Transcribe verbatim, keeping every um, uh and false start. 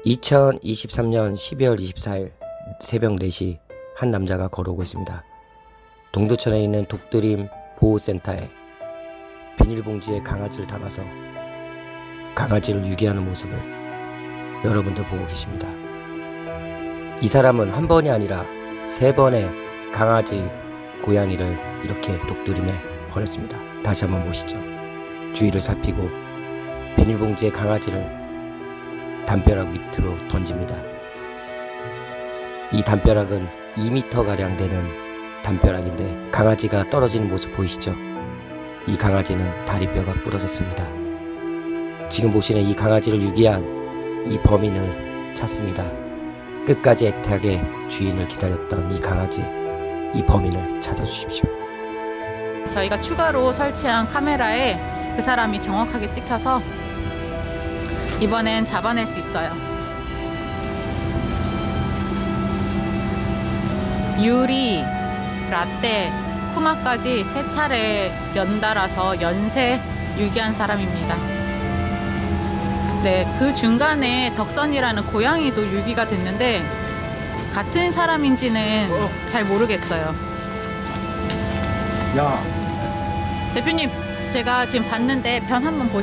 이천이십삼 년 십이월 이십사일 새벽 네 시 한 남자가 걸어오고 있습니다. 동두천에 있는 독드림 보호센터에 비닐봉지에 강아지를 담아서 강아지를 유기하는 모습을 여러분들 보고 계십니다. 이 사람은 한 번이 아니라 세 번의 강아지, 고양이를 이렇게 독드림에 버렸습니다. 다시 한번 보시죠. 주위를 살피고 비닐봉지에 강아지를 담벼락 밑으로 던집니다. 이 담벼락은 이 미터가량 되는 담벼락인데 강아지가 떨어지는 모습 보이시죠? 이 강아지는 다리뼈가 부러졌습니다. 지금 보시는 이 강아지를 유기한 이 범인을 찾습니다. 끝까지 애타게 주인을 기다렸던 이 강아지, 이 범인을 찾아주십시오. 저희가 추가로 설치한 카메라에 그 사람이 정확하게 찍혀서 이번엔 잡아낼 수 있어요. 유리, 라떼, 쿠마까지 세 차례 연달아서 연쇄 유기한 사람입니다. 네, 그 중간에 덕선이라는 고양이도 유기가 됐는데 같은 사람인지는 어. 잘 모르겠어요. 야, 대표님, 제가 지금 봤는데 변 한번 보시